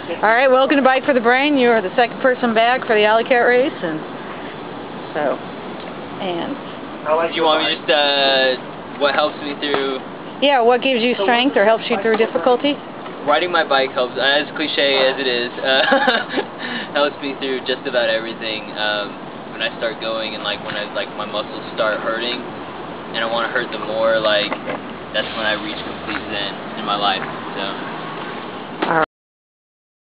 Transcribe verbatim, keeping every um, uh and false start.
All right, welcome to Bike for the Brain. You are the second person back for the Alley Cat race, and so, and. Do you want me just, uh, what helps me through? Yeah, what gives you strength or helps you through difficulty? Riding my bike helps, as cliche as it is, uh, helps me through just about everything. Um, when I start going and like when I, like my muscles start hurting and I want to hurt them more, like that's when I reach complete zen in my life. So. All right.